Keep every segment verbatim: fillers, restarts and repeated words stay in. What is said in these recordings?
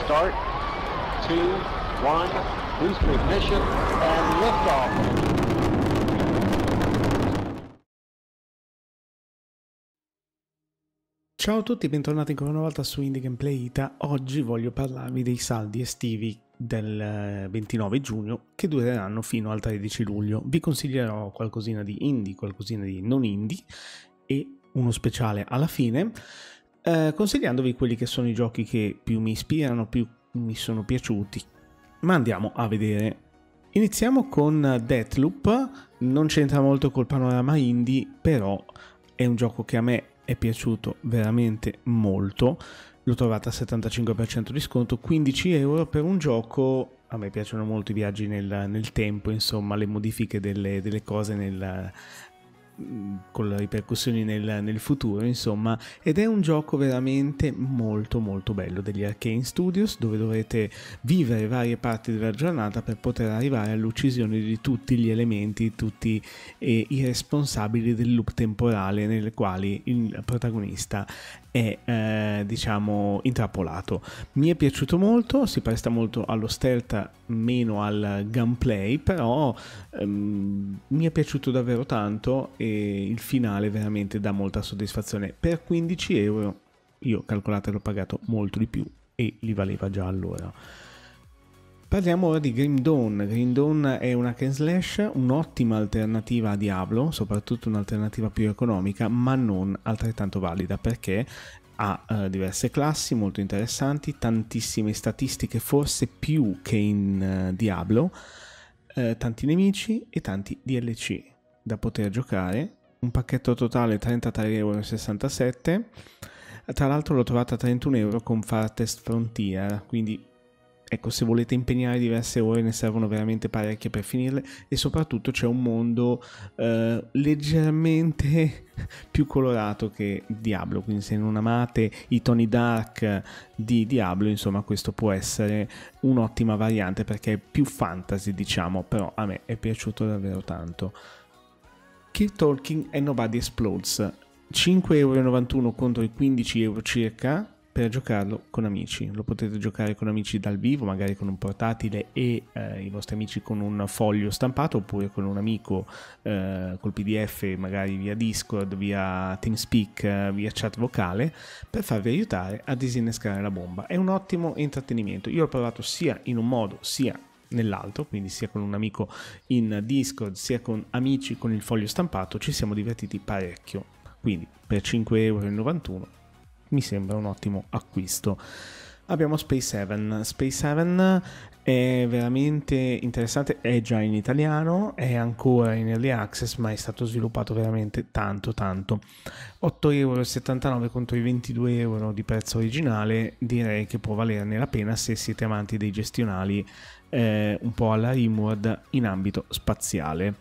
Start, two, one, booster ignition, and liftoff. Ciao a tutti, bentornati ancora una volta su Indie Gameplay Ita. Oggi voglio parlarvi dei saldi estivi del ventinove giugno che dureranno fino al tredici luglio. Vi consiglierò qualcosina di indie, qualcosina di non indie e uno speciale alla fine, eh, consigliandovi quelli che sono i giochi che più mi ispirano, più mi sono piaciuti. Ma andiamo a vedere. Iniziamo con Deathloop. Non c'entra molto col panorama indie, però è un gioco che a me è piaciuto veramente molto. L'ho trovato a settantacinque per cento di sconto, quindici euro per un gioco. A me piacciono molto i viaggi nel, nel tempo, insomma, le modifiche delle, delle cose nel, con le ripercussioni nel, nel futuro, insomma, ed è un gioco veramente molto molto bello degli Arkane Studios, dove dovrete vivere varie parti della giornata per poter arrivare all'uccisione di tutti gli elementi, tutti eh, i responsabili del loop temporale nelle quali il protagonista è eh, diciamo intrappolato. Mi è piaciuto molto, si presta molto allo stealth, meno al gunplay, però ehm, mi è piaciuto davvero tanto e il finale veramente dà molta soddisfazione. Per quindici euro io, calcolate, l'ho pagato molto di più e li valeva già allora. Parliamo ora di Grim Dawn. Grim Dawn è una hack and slash, un'ottima alternativa a Diablo, soprattutto un'alternativa più economica, ma non altrettanto valida, perché ha uh, diverse classi molto interessanti, tantissime statistiche, forse più che in uh, Diablo, uh, tanti nemici e tanti D L C da poter giocare. Un pacchetto totale trentatré virgola sessantasette euro. Tra l'altro l'ho trovata a trentuno euro con Farthest Frontier, quindi ecco, se volete impegnare diverse ore ne servono veramente parecchie per finirle, e soprattutto c'è un mondo eh, leggermente più colorato che Diablo, quindi se non amate i toni dark di Diablo, insomma, questo può essere un'ottima variante perché è più fantasy, diciamo, però a me è piaciuto davvero tanto. Keep Talking and Nobody Explodes, cinque virgola novantuno euro contro i quindici euro circa, per giocarlo con amici. Lo potete giocare con amici dal vivo, magari con un portatile e eh, i vostri amici con un foglio stampato, oppure con un amico eh, col P D F, magari via Discord, via TeamSpeak, via chat vocale, per farvi aiutare a disinnescare la bomba. È un ottimo intrattenimento. Io l'ho provato sia in un modo sia nell'altro, quindi sia con un amico in Discord sia con amici con il foglio stampato. Ci siamo divertiti parecchio, quindi per cinque virgola novantuno euro mi sembra un ottimo acquisto. Abbiamo Space Heaven. Space Heaven è veramente interessante, è già in italiano, è ancora in early access, ma è stato sviluppato veramente tanto tanto. otto virgola settantanove euro contro i ventidue euro di prezzo originale. Direi che può valerne la pena se siete amanti dei gestionali eh, un po' alla Rimworld in ambito spaziale.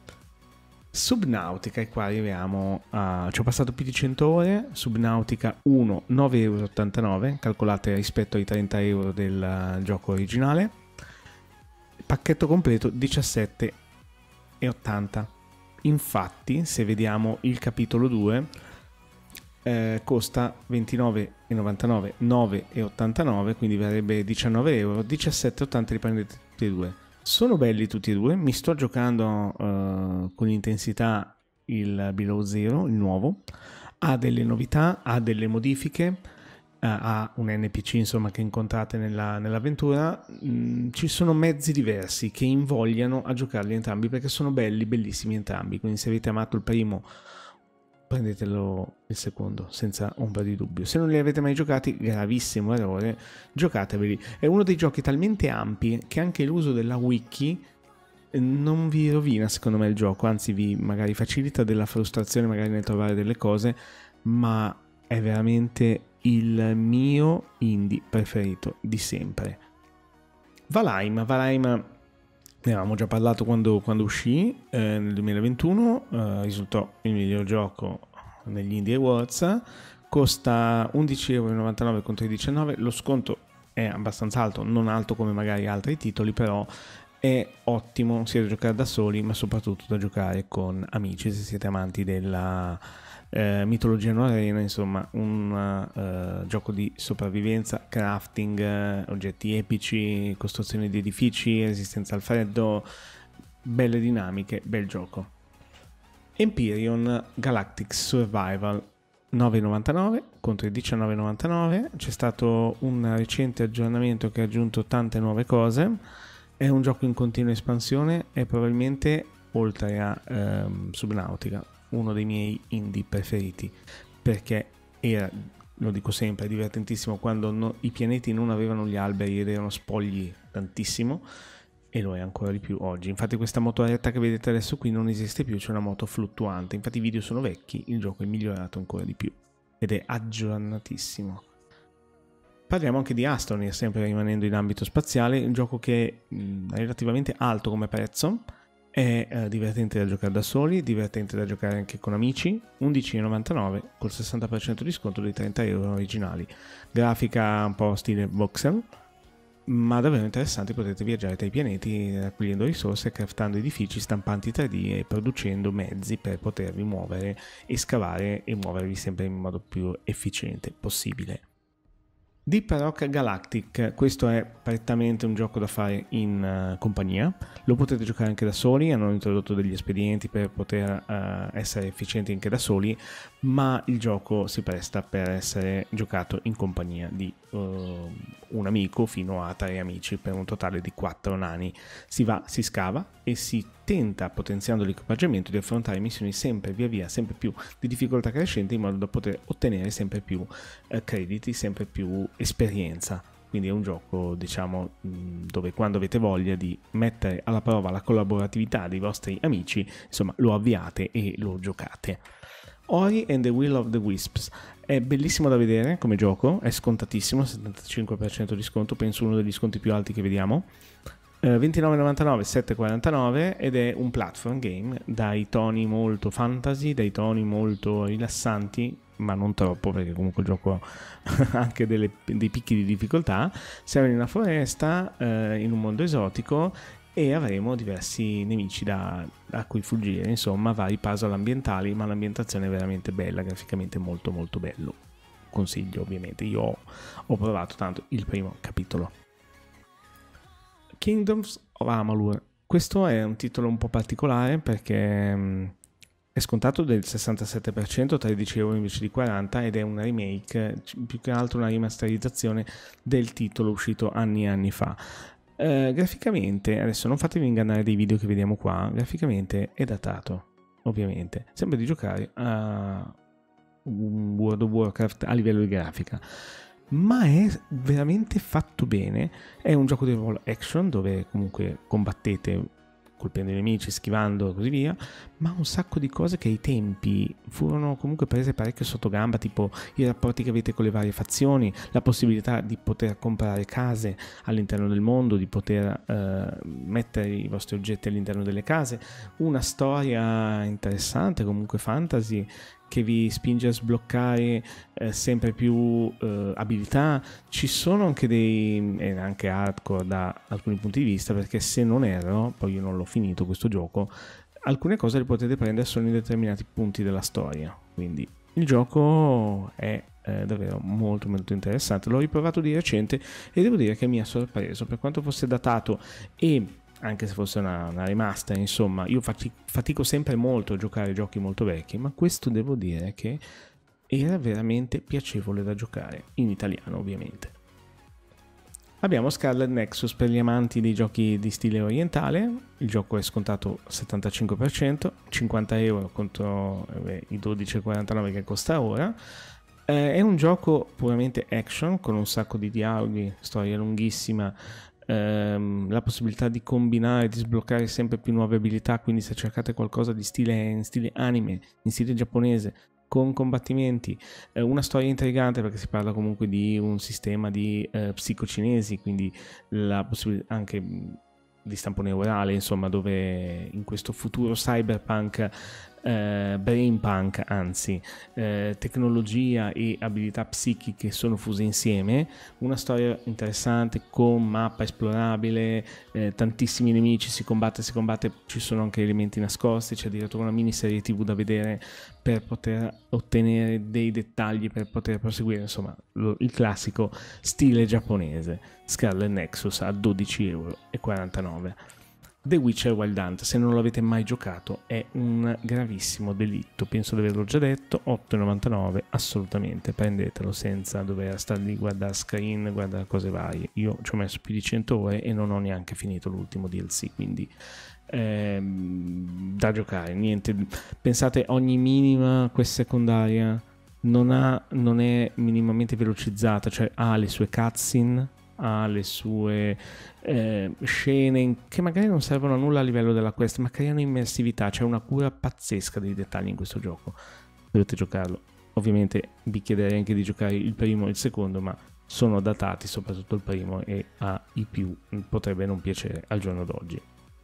Subnautica, e qua arriviamo a... ci ho passato più di cento ore. Subnautica uno, nove virgola ottantanove euro, calcolate rispetto ai trenta euro del gioco originale. Pacchetto completo diciassette virgola ottanta. Infatti, se vediamo il capitolo due, eh, costa ventinove virgola novantanove, nove virgola ottantanove, quindi verrebbe diciannove euro, diciassette virgola ottanta li prendete tutti e due. Sono belli tutti e due, mi sto giocando uh, con intensità il Below Zero, il nuovo, ha delle novità, ha delle modifiche, uh, ha un N P C, insomma, che incontrate nella, nell'avventura. Mm, ci sono mezzi diversi che invogliano a giocarli entrambi perché sono belli, bellissimi entrambi, quindi se avete amato il primo prendetelo il secondo senza ombra di dubbio. Se non li avete mai giocati, gravissimo errore, giocateveli. È uno dei giochi talmente ampi che anche l'uso della wiki non vi rovina, secondo me, il gioco, anzi vi magari facilita della frustrazione magari nel trovare delle cose, ma è veramente il mio indie preferito di sempre. Valheim, Valheim ne avevamo già parlato quando, quando uscì eh, nel duemilaventuno, eh, risultò il miglior gioco negli Indie Awards, costa undici virgola novantanove euro contro i diciannove, lo sconto è abbastanza alto, non alto come magari altri titoli, però è ottimo sia da giocare da soli ma soprattutto da giocare con amici se siete amanti della, eh, Mitologia non arena, insomma un uh, gioco di sopravvivenza, crafting, uh, oggetti epici, costruzione di edifici, resistenza al freddo, belle dinamiche, bel gioco. Empyrion Galactic Survival, nove e novantanove contro i diciannove e novantanove. C'è stato un recente aggiornamento che ha aggiunto tante nuove cose. È un gioco in continua espansione e probabilmente, oltre a ehm, Subnautica, uno dei miei indie preferiti, perché era, lo dico sempre, divertentissimo quando no, i pianeti non avevano gli alberi ed erano spogli tantissimo, e lo è ancora di più oggi. Infatti questa motoretta che vedete adesso qui non esiste più, c'è una moto fluttuante. Infatti i video sono vecchi, il gioco è migliorato ancora di più ed è aggiornatissimo. Parliamo anche di Astroneer, sempre rimanendo in ambito spaziale, un gioco che è mh, relativamente alto come prezzo, è eh, divertente da giocare da soli, divertente da giocare anche con amici, undici e novantanove col sessanta per cento di sconto dei trenta euro originali. Grafica un po' stile voxel, ma davvero interessanti. Potete viaggiare tra i pianeti raccogliendo risorse, craftando edifici, stampanti tre D e producendo mezzi per potervi muovere e scavare e muovervi sempre in modo più efficiente possibile. Deep Rock Galactic, questo è prettamente un gioco da fare in uh, compagnia, lo potete giocare anche da soli, hanno introdotto degli espedienti per poter uh, essere efficienti anche da soli, ma il gioco si presta per essere giocato in compagnia di uh, un amico fino a tre amici, per un totale di quattro nani. Si va, si scava e si tenta, potenziando l'equipaggiamento, di affrontare missioni sempre via via, sempre più di difficoltà crescente, in modo da poter ottenere sempre più eh, crediti, sempre più esperienza. Quindi è un gioco, diciamo, dove quando avete voglia di mettere alla prova la collaboratività dei vostri amici, insomma, lo avviate e lo giocate. Ori and the Will of the Wisps è bellissimo da vedere come gioco, è scontatissimo, settantacinque per cento di sconto, penso uno degli sconti più alti che vediamo. ventinove e novantanove, sette e quarantanove, ed è un platform game dai toni molto fantasy, dai toni molto rilassanti, ma non troppo, perché comunque il gioco ha anche delle, dei picchi di difficoltà. Siamo in una foresta, eh, in un mondo esotico, e avremo diversi nemici da, da cui fuggire, insomma vari puzzle ambientali, ma l'ambientazione è veramente bella, graficamente molto molto bello. Consiglio, ovviamente, io ho, ho provato tanto il primo capitolo. Kingdoms of Amalur, questo è un titolo un po' particolare perché mh, è scontato del sessantasette per cento, tredici euro invece di quaranta, ed è una remake, più che altro una rimasterizzazione del titolo uscito anni e anni fa. Eh, graficamente, adesso non fatevi ingannare dei video che vediamo qua, graficamente è datato, ovviamente, sembra di giocare a World of Warcraft a livello di grafica, ma è veramente fatto bene. È un gioco di ruolo action dove comunque combattete colpendo i nemici, schivando e così via, ma un sacco di cose che ai tempi furono comunque prese parecchio sotto gamba, tipo i rapporti che avete con le varie fazioni, la possibilità di poter comprare case all'interno del mondo, di poter eh, mettere i vostri oggetti all'interno delle case, una storia interessante, comunque fantasy, che vi spinge a sbloccare eh, sempre più eh, abilità. Ci sono anche dei, eh, anche hardcore da alcuni punti di vista, perché se non erro, poi io non l'ho finito questo gioco, alcune cose le potete prendere solo in determinati punti della storia, quindi il gioco è eh, davvero molto molto interessante. L'ho riprovato di recente e devo dire che mi ha sorpreso, per quanto fosse datato e anche se fosse una, una remaster, insomma, io fatico sempre molto a giocare giochi molto vecchi, ma questo devo dire che era veramente piacevole da giocare, in italiano ovviamente. Abbiamo Scarlet Nexus per gli amanti dei giochi di stile orientale, il gioco è scontato settantacinque per cento, cinquanta euro contro eh, i dodici e quarantanove che costa ora. Eh, è un gioco puramente action, con un sacco di dialoghi, storia lunghissima, ehm, la possibilità di combinare, di sbloccare sempre più nuove abilità, quindi se cercate qualcosa di stile, in stile anime, in stile giapponese, con combattimenti, eh, una storia intrigante perché si parla comunque di un sistema di eh, psicocinesi, quindi la possibilità anche di stampo neurale, insomma, dove in questo futuro cyberpunk eh, brain punk, anzi eh, tecnologia e abilità psichiche sono fuse insieme, una storia interessante con mappa esplorabile, eh, tantissimi nemici, si combatte, si combatte, ci sono anche elementi nascosti, c'è addirittura una miniserie tv da vedere per poter ottenere dei dettagli, per poter proseguire, insomma lo, il classico stile giapponese. Scarlet Nexus a dodici euro e quarantanove. The Witcher Wild Hunt, se non l'avete mai giocato, è un gravissimo delitto, penso di averlo già detto. Otto e novantanove, assolutamente prendetelo senza dover stare lì, guardare screen, guardare cose varie. Io ci ho messo più di cento ore e non ho neanche finito l'ultimo D L C, quindi ehm, da giocare, niente. Pensate, ogni minima quest secondaria non, ha, non è minimamente velocizzata, cioè ha le sue cutscene, ha le sue eh, scene che magari non servono a nulla a livello della quest, ma creano immersività, c'è una cura pazzesca dei dettagli in questo gioco. Dovete giocarlo. Ovviamente vi chiederei anche di giocare il primo e il secondo, ma sono datati, soprattutto il primo, e ai più potrebbe non piacere al giorno d'oggi.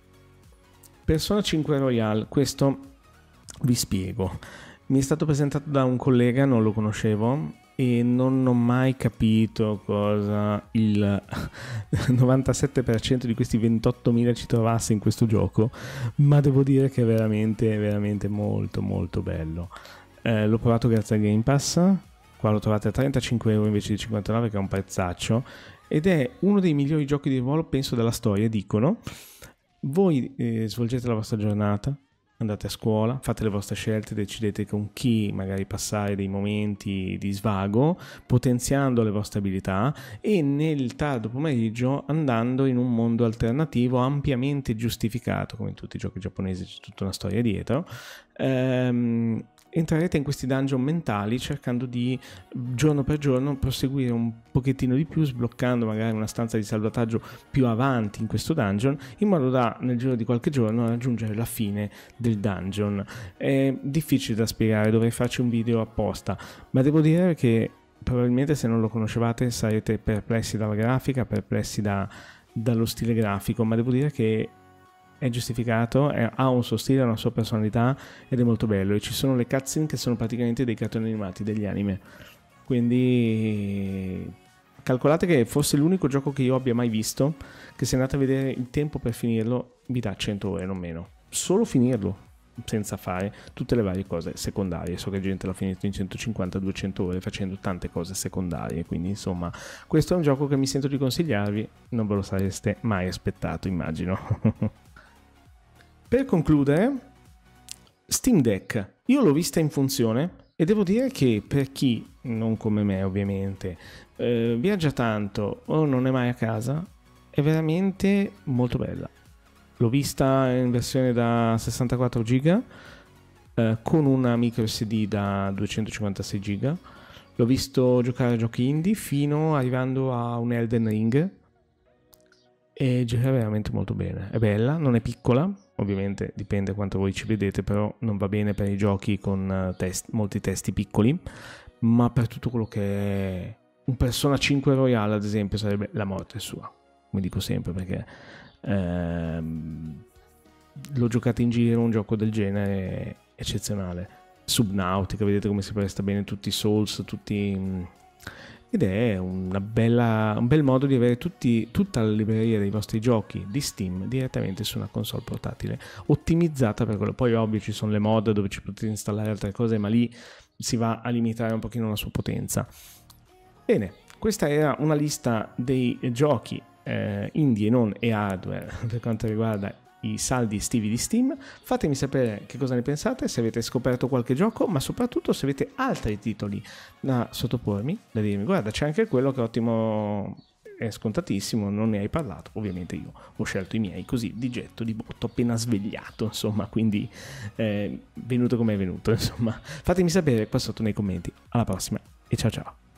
Persona cinque Royal, questo vi spiego. Mi è stato presentato da un collega, non lo conoscevo e non ho mai capito cosa il novantasette per cento di questi ventottomila ci trovasse in questo gioco, ma devo dire che è veramente, veramente molto molto bello. Eh, l'ho provato grazie al Game Pass, qua lo trovate a trentacinque euro invece di cinquantanove, che è un prezzaccio, ed è uno dei migliori giochi di ruolo, penso, della storia, dicono. Voi eh, svolgete la vostra giornata, andate a scuola, fate le vostre scelte, decidete con chi magari passare dei momenti di svago, potenziando le vostre abilità, e nel tardo pomeriggio andando in un mondo alternativo ampiamente giustificato, come in tutti i giochi giapponesi c'è tutta una storia dietro. Ehm, entrerete in questi dungeon mentali cercando di giorno per giorno proseguire un pochettino di più, sbloccando magari una stanza di salvataggio più avanti in questo dungeon, in modo da nel giro di qualche giorno raggiungere la fine del dungeon. È difficile da spiegare, dovrei farci un video apposta, ma devo dire che probabilmente se non lo conoscevate sarete perplessi dalla grafica, perplessi da, dallo stile grafico, ma devo dire che è giustificato, è, ha un suo stile, una sua personalità ed è molto bello, e ci sono le cutscene che sono praticamente dei cartoni animati, degli anime, quindi calcolate che fosse l'unico gioco che io abbia mai visto che, se andate a vedere il tempo per finirlo, vi dà cento ore, non meno, solo finirlo, senza fare tutte le varie cose secondarie. So che gente l'ha finito in centocinquanta duecento ore facendo tante cose secondarie, quindi insomma questo è un gioco che mi sento di consigliarvi, non ve lo sareste mai aspettato, immagino. Per concludere, Steam Deck, io l'ho vista in funzione e devo dire che per chi, non come me ovviamente, eh, viaggia tanto o non è mai a casa, è veramente molto bella. L'ho vista in versione da sessantaquattro giga, eh, con una micro S D da duecentocinquantasei giga. L'ho visto giocare a giochi indie fino arrivando a un Elden Ring, e gira veramente molto bene. È bella, non è piccola, ovviamente dipende quanto voi ci vedete, però non va bene per i giochi con test, molti testi piccoli, ma per tutto quello che è un Persona cinque Royal, ad esempio, sarebbe la morte sua, come dico sempre, perché ehm, l'ho giocato in giro, un gioco del genere eccezionale. Subnautica, vedete come si presta bene, tutti i Souls, tutti... ed è una bella, un bel modo di avere tutti, tutta la libreria dei vostri giochi di Steam direttamente su una console portatile, ottimizzata per quello. Poi ovvio ci sono le mod dove ci potete installare altre cose, ma lì si va a limitare un pochino la sua potenza. Bene, questa era una lista dei giochi eh, indie e non e hardware per quanto riguarda i saldi estivi di Steam. Fatemi sapere che cosa ne pensate, se avete scoperto qualche gioco, ma soprattutto se avete altri titoli da sottopormi, da dirmi guarda c'è anche quello che è ottimo, è scontatissimo, non ne hai parlato. Ovviamente io ho scelto i miei così di getto, di botto, appena svegliato, insomma, quindi eh, venuto come è venuto, insomma. Fatemi sapere qua sotto nei commenti. Alla prossima e ciao ciao.